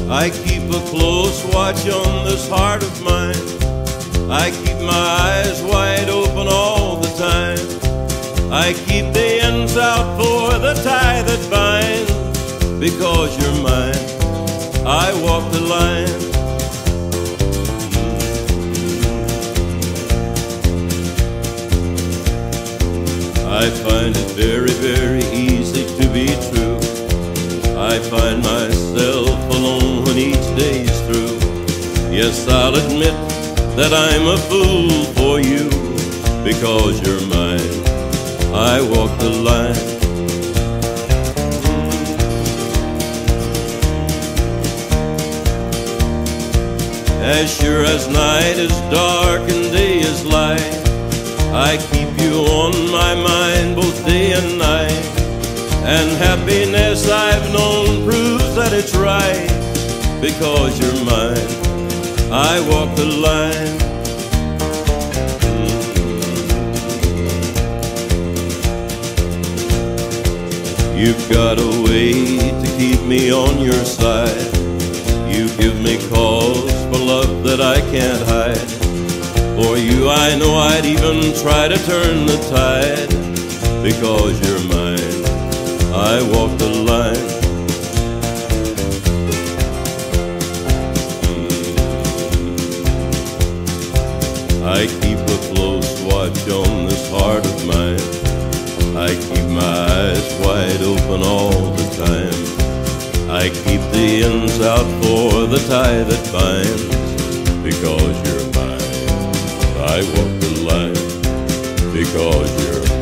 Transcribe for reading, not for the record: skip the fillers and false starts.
I keep a close watch on this heart of mine. I keep my eyes wide open all the time. I keep the ends out for the tie that binds. Because you're mine, I walk the line. I find it very, very easy to be true. I find myself alone when each day's through. Yes, I'll admit that I'm a fool for you. Because you're mine, I walk the line. As sure as night is dark and day is light, I keep you on my mind both day and night. And happiness I've known proves that it's right. Because you're mine, I walk the line. You've got a way to keep me on your side. You give me cause for love that I can't hide. For you I know I'd even try to turn the tide. Because you're mine, I walk the line. I keep a close watch on this heart of mine. I keep my eyes wide open all the time. I keep the ends out for the tie that binds. Because you're mine, I walk the line. Because you're